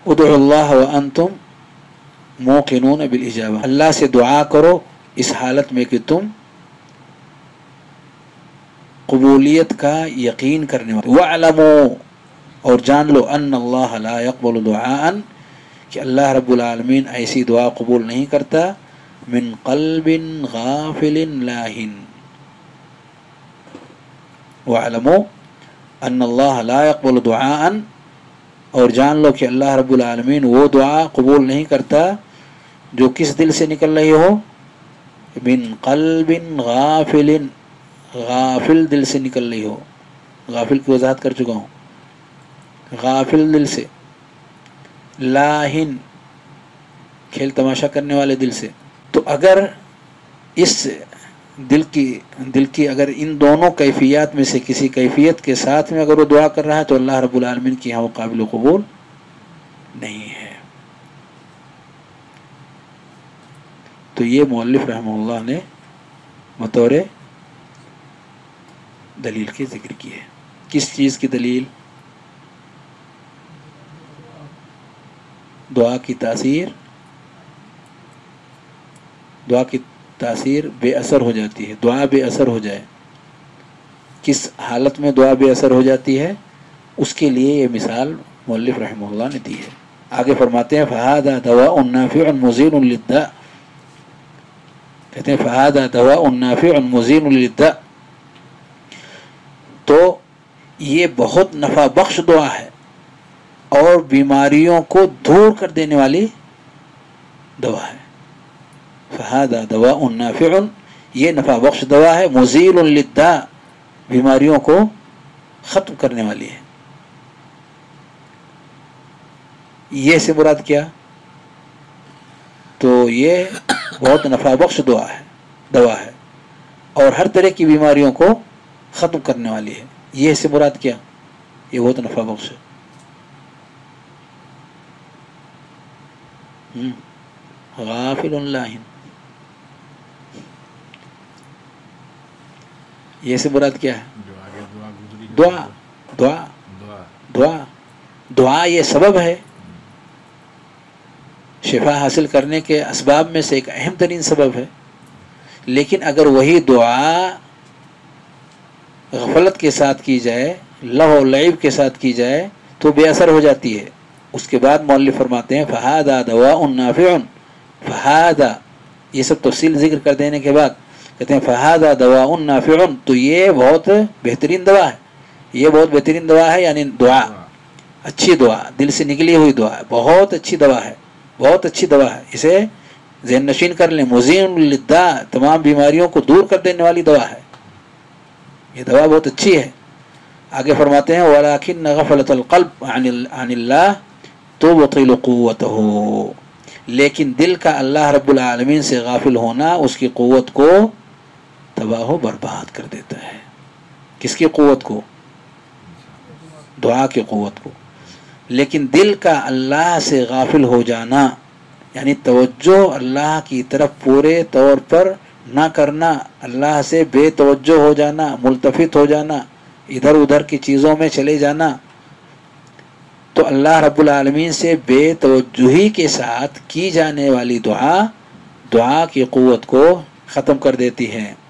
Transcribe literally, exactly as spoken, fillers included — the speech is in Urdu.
ادعوا اللہ وانتم موقنون بالاجابہ، اللہ سے دعا کرو اس حالت میں کہ تم قبولیت کا یقین کرنے والے، وَاعْلَمُوا، اور جان لو، ان اللہ لا يقبل دعاء، کہ اللہ رب العالمین ایسی دعا قبول نہیں کرتا، من قلب غافل لاہن، وَاعْلَمُوا ان اللہ لا يقبل دعاء، اور جان لو کہ اللہ رب العالمین وہ دعا قبول نہیں کرتا جو کس دل سے نکل رہی ہو، من قلب غافل، غافل دل سے نکل رہی ہو، غافل کی وضاحت کر چکا ہوں، غافل دل سے، لاہن کھیل تماشا کرنے والے دل سے۔ تو اگر اس دل کی دل کی اگر ان دونوں کیفیات میں سے کسی کیفیت کے ساتھ میں اگر وہ دعا کر رہا ہے تو اللہ رب العالمین کی یہاں وہ قابل قبول نہیں ہے۔ تو یہ مؤلف رحمہ اللہ نے بطور دلیل کے ذکر کی ہے۔ کس چیز کی دلیل؟ دعا کی تاثیر دعا کی تاثیر بے اثر ہو جاتی ہے، دعا بے اثر ہو جائے، کس حالت میں دعا بے اثر ہو جاتی ہے، اس کے لیے یہ مثال مؤلف رحمہ اللہ نے دی ہے۔ آگے فرماتے ہیں فَهَذَا دَوَاءٌ نَافِعٌ مُزِيلٌ لِلدَّاءِ، کہتے ہیں فَهَذَا دَوَاءٌ نَافِعٌ مُزِيلٌ لِلدَّاءِ، تو یہ بہت نفع بخش دعا ہے اور بیماریوں کو دور کر دینے والی دوا ہے۔ فَهَذَا دَوَاءٌ نَافِعٌ، یہ نفع بخش دوا ہے، مُزِيلٌ لِلدَّاءِ، بیماریوں کو ختم کرنے والی ہے۔ یہ سے مراد کیا؟ تو یہ بہت نفع بخش دعا ہے دوا ہے اور ہر طرح کی بیماریوں کو ختم کرنے والی ہے۔ یہ سے مراد کیا؟ یہ بہت نفع بخش ہے۔ غافل لاہن، یہ سے مراد کیا ہے؟ دعا دعا دعا دعا یہ سبب ہے، شفا حاصل کرنے کے اسباب میں سے ایک اہم ترین سبب ہے، لیکن اگر وہی دعا غفلت کے ساتھ کی جائے، لہو و لعب کے ساتھ کی جائے تو بے اثر ہو جاتی ہے۔ اس کے بعد مؤلف فرماتے ہیں فَهَذَا دَوَاءٌ نَافِعٌ، فَهَذَا یہ سب تفصیل ذکر کر دینے کے بعد کہتے ہیں فَهَذَا دَوَاءٌ نَافِعٌ، تو یہ بہت بہترین دوا ہے، یہ بہت بہترین دوا ہے، یعنی دعا اچھی دعا، دل سے نکلی ہوئی دعا ہے، بہت اچھی دوا ہے، بہت اچھی دوا ہے، اسے ذہن نشین کر لیں، مُزِيلٌ لِلدَّاءِ، تمام بیماریوں کو دور کر دینے والی دوا ہے، یہ دوا بہت اچھی ہے۔ آگے فرماتے ہیں وَلَكِنَّ غَفْلَةَ الْقَلْبِ عَنِ اللَّهِ تُبْطِلُ قُوَّتَهُ، لیکن دل کا اللہ رب العالمین سے غافل ہونا اس کی قوت کو تباہ و برباد کر دیتا ہے۔ کس کی قوت کو؟ دعا کی قوت کو۔ لیکن دل کا اللہ سے غافل ہو جانا یعنی توجہ اللہ کی طرف پورے طور پر نہ کرنا، اللہ سے بے توجہ ہو جانا، ملتفت ہو جانا، ادھر ادھر کی چیزوں میں چلے جانا، تو اللہ رب العالمین سے بے توجہی کے ساتھ کی جانے والی دعا دعا کی قوت کو ختم کر دیتی ہے۔